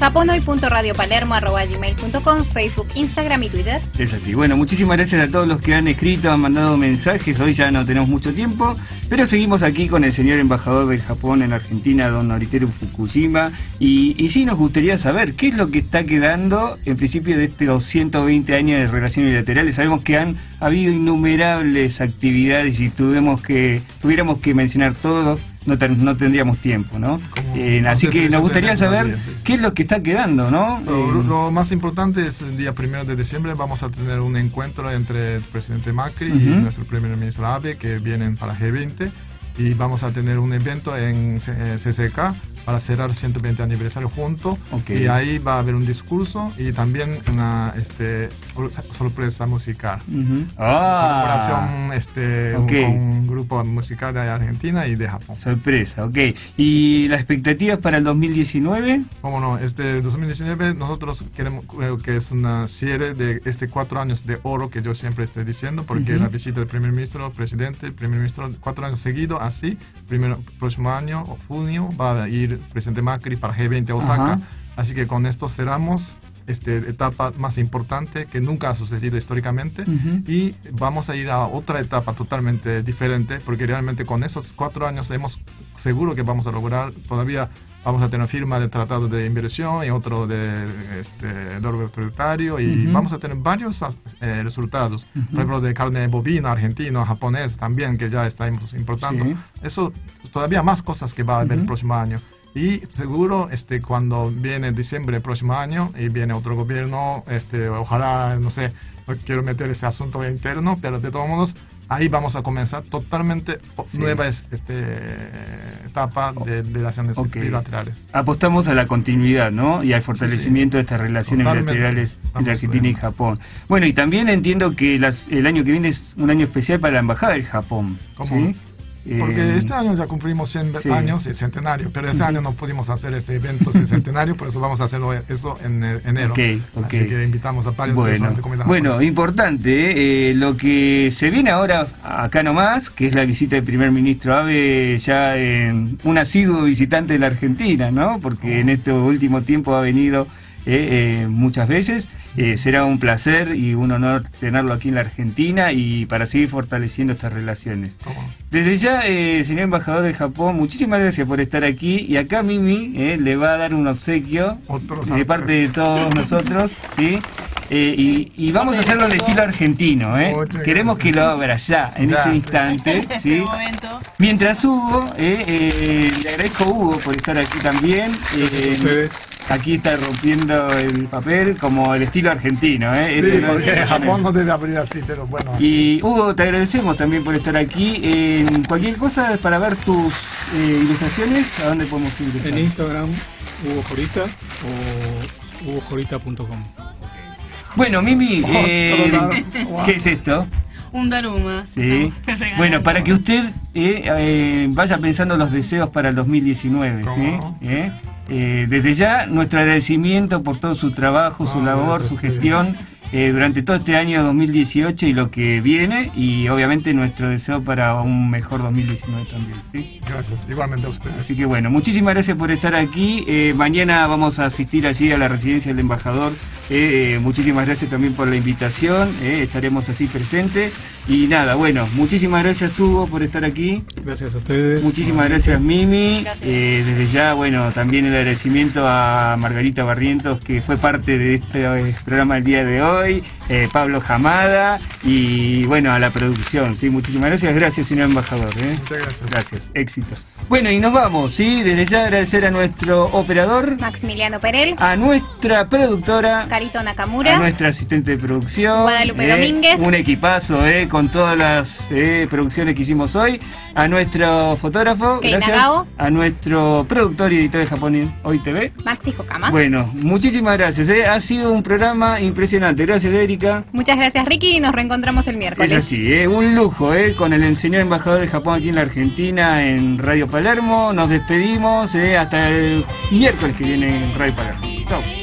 japonhoy.radiopalermo@gmail.com, Facebook, Instagram y Twitter. Es así. Bueno, muchísimas gracias a todos los que han escrito, han mandado mensajes. Hoy ya no tenemos mucho tiempo, pero seguimos aquí con el señor embajador del Japón en Argentina, don Noriteru Fukushima. Y sí nos gustaría saber qué es lo que está quedando en principio de estos 120 años de relaciones bilaterales. Sabemos que han habido innumerables actividades y tuviéramos que mencionar todo, no tendríamos tiempo, ¿no? Así que nos gustaría saber qué es lo que está quedando, ¿no? Lo más importante es el día 1 de diciembre vamos a tener un encuentro entre el presidente Macri y nuestro primer ministro Abe, que vienen para G20, y vamos a tener un evento en CCK para cerrar 120 aniversario juntos, y ahí va a haber un discurso y también una sorpresa musical. Colaboración con un grupo musical de Argentina y de Japón. Sorpresa, ¿Y las expectativas para el 2019? Cómo no, 2019 nosotros creo que es una serie de 4 años de oro que yo siempre estoy diciendo, porque la visita del primer ministro, presidente, primer ministro, 4 años seguidos, así, próximo año, junio, va a ir presidente Macri para G20 Osaka. Así que con esto cerramos esta etapa más importante que nunca ha sucedido históricamente, y vamos a ir a otra etapa totalmente diferente, porque realmente con esos 4 años seguro que vamos a lograr, todavía vamos a tener firma de tratado de inversión y otro de oro tributario, y vamos a tener varios resultados, por ejemplo de carne bovina, argentino, japonés también, que ya estamos importando. Eso, todavía más cosas que va a haber el próximo año. Y seguro cuando viene diciembre del próximo año y viene otro gobierno, ojalá, no sé, no quiero meter ese asunto interno, pero de todos modos ahí vamos a comenzar totalmente nueva etapa de relaciones bilaterales. Apostamos a la continuidad, ¿no? Y al fortalecimiento de estas relaciones bilaterales entre Argentina y Japón. Bueno, y también entiendo que el año que viene es un año especial para la Embajada del Japón. ¿Cómo? Porque este año ya cumplimos 100 años y centenario, pero este año no pudimos hacer ese evento de centenario, por eso vamos a hacerlo eso en enero. Así que invitamos a varias personas de comida japonesa. Bueno, importante, lo que se viene ahora acá nomás, que es la visita del primer ministro Abe, ya un asiduo visitante de la Argentina, ¿no? Porque en este último tiempo ha venido muchas veces. Será un placer y un honor tenerlo aquí en la Argentina y para seguir fortaleciendo estas relaciones. Desde ya, señor embajador de Japón, muchísimas gracias por estar aquí, y acá Mimi le va a dar un obsequio de parte de todos nosotros, ¿sí? Y vamos a hacerlo al estilo argentino, queremos que lo abra ya, en este instante, ¿sí? Mientras Hugo, le agradezco a Hugo por estar aquí también. Aquí está rompiendo el papel como el estilo argentino, Sí, porque Japón no debe abrir así, pero bueno. Y Hugo, te agradecemos también por estar aquí. Cualquier cosa para ver tus ilustraciones, ¿a dónde podemos ir? En Instagram, Hugo Jorita o hugojorita.com. Bueno, Mimi, ¿qué es esto? Un daruma. Sí. Bueno, para que usted vaya pensando los deseos para el 2019, ¿sí? Desde ya, nuestro agradecimiento por todo su trabajo, su labor, su gestión durante todo este año 2018 y lo que viene, y obviamente nuestro deseo para un mejor 2019 también, ¿sí? Gracias, igualmente a ustedes. Así que bueno, muchísimas gracias por estar aquí. Mañana vamos a asistir allí a la residencia del embajador. Muchísimas gracias también por la invitación, estaremos así presentes. Y nada, bueno, muchísimas gracias Hugo por estar aquí. Gracias a ustedes. Muchísimas gracias Mimi. Desde ya, bueno, también el agradecimiento a Margarita Barrientos, que fue parte de este programa el día de hoy, Pablo Jamada, y bueno, a la producción, ¿sí? Muchísimas gracias. Gracias, señor embajador. Muchas gracias. Gracias, éxito. Bueno, y nos vamos, ¿sí? Desde ya agradecer a nuestro operador Maximiliano Perel, a nuestra productora Carito Nakamura, a nuestra asistente de producción Guadalupe Domínguez, un equipazo con todas las producciones que hicimos hoy, a nuestro fotógrafo, Kei gracias, Nagao, a nuestro productor y editor de Japón Hoy TV, Maxi Hokama. Bueno, muchísimas gracias, ha sido un programa impresionante. Gracias, Erika. Muchas gracias, Ricky, y nos reencontramos el miércoles. Es así, un lujo con el señor embajador de Japón aquí en la Argentina en Radio Palermo. Nos despedimos hasta el miércoles que viene en Radio Palermo. Chau.